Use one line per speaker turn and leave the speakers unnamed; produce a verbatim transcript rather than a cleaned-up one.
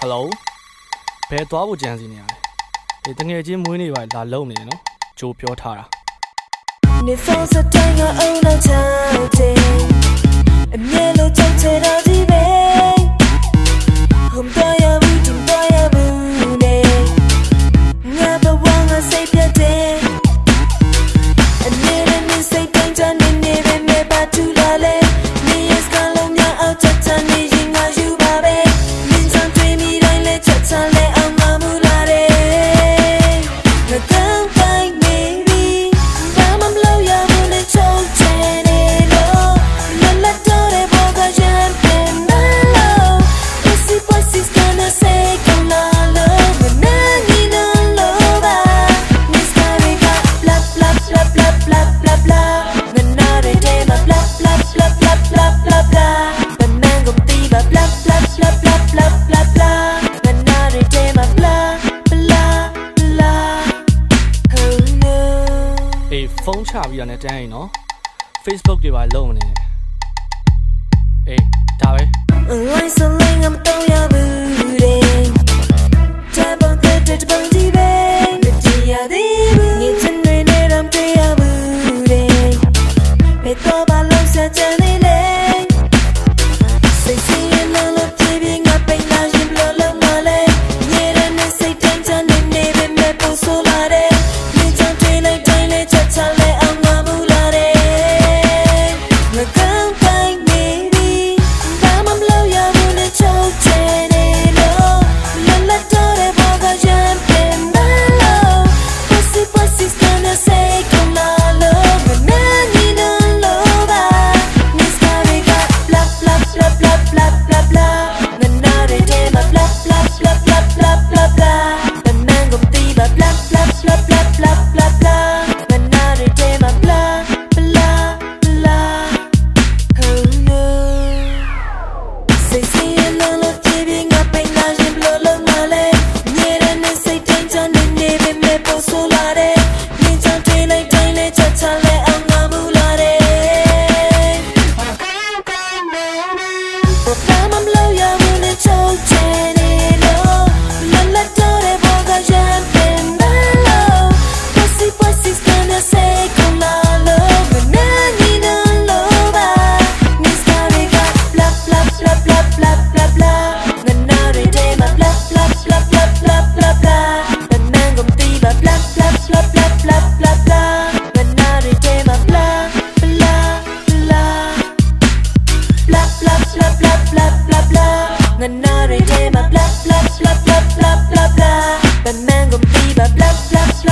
Hello ဘယ်သွားဖို့ကြံစီနေရလဲဒီတငယ်ချင်းမွေးနေပါလာလုံးနေနော်ကြိုးပြောထားတာ
你放肆带我欧浪潮间，面露皎洁的脊背，红多呀雾，金多呀雾呢，我不忘我谁别的，你的你谁等着你你别没把住了嘞，你也是看龙呀奥恰恰你应该有把呗，面上对面来嘞恰恰嘞奥我木拉嘞，我等待你。
ဖုန်းချပြီးတော့ねတန်းရင်နော် Facebook တွေပါလုံးနေတယ်အေးဒါပဲ
လိုက်စလင်းငမ်တော့ရဘူးတဲ့တပန်တဲ့တပန်ဒီပဲမကြည့်ရသေးဘူးငါချင်နေနေတော့တွေ့ရဘူးတဲ့ဘယ်တော့မှလုံးစကြနေလေစိတ်စီးရင်လို့ပြေးပြီးငါပိန်လာရင်ဘလို့လုံးမလဲညနေနဲ့စိတ်တိုင်းချနေနေပဲမဲ့ပို့ဆိုလာတဲ့ဒီချမ်းတွေ့လိုက်တိုင်းလေးချက်ချလဲအောင်ငါမူလာတဲ့ငါကောင်းတိုင်းနေပြီဘာမှမလုပ်ရဘူးနဲ့ချုပ်ချယ်နေလို့လက်လက်တော့တဲ့ဘောကရမ်းပင်မလို့ Pussy pussy's gonna say come on love ငါညီနလို့ပါ Miss Carica blah blah blah blah blah blah blah ငါနားတဲ့ blah blah blah blah blah blah blah blah တမန်ကုန်တီးပါ blah blah blah blah blah blah blah ငါနားတဲ့ blah blah blah blah oh no စိတ်စီးရင်လို့ပြေးပြီးငါပိန်လာရင်ဘလို့လုံးမလဲညနေနဲ့စိတ်တိုင်းချနေနေပဲမဲ့ပို့ဆိုလာတဲ့မြင်ချောင်းတွေ့လိုက်တိုင်းလဲချက်ချလဲအောင်ငါမူလာတဲ့ဘာမှမလုပ်ရဘူးနဲ့ချုပ်ချယ်နေလို့လက်လက်တော့တဲ့ဘောကရမ်းပင်မလို့ Pussy pussy's gonna say come on love ငါညီနလို့ပါ Miss Carica blah blah blah blah blah blah blah ငါနားတဲ့ blah blah blah blah blah blah blah blah တမန်ကုန်တီးပါ blah blah blah blah blah blah blah ငါနားတဲ့ blah blah blah blah blah blah blah blah blah blah blah ငါနားတဲ့ blah blah blah blah blah blah blah blah တမန်ကုန်တီးပါ blah blah